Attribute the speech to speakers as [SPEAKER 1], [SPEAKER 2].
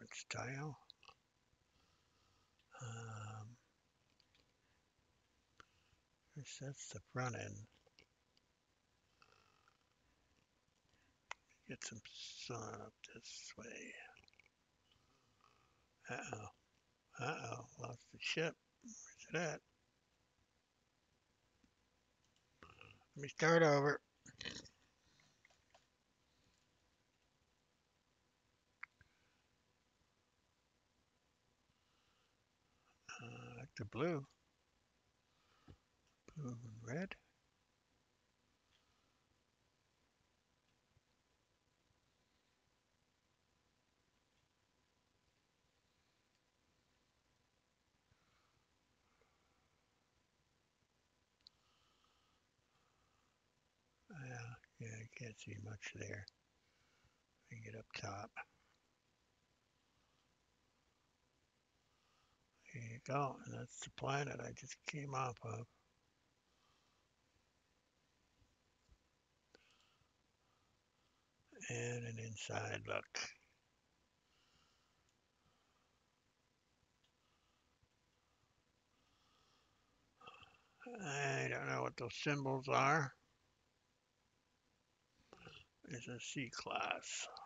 [SPEAKER 1] different style. Um, that's the front end. Get some sun up this way. Uh-oh. Uh-oh. Lost the ship. Where's it at? Let me start over. Like the blue. Blue and red. Yeah, you can't see much there. I get up top. There you go. And that's the planet I just came off of. And an inside look. I don't know what those symbols are. It's a C class.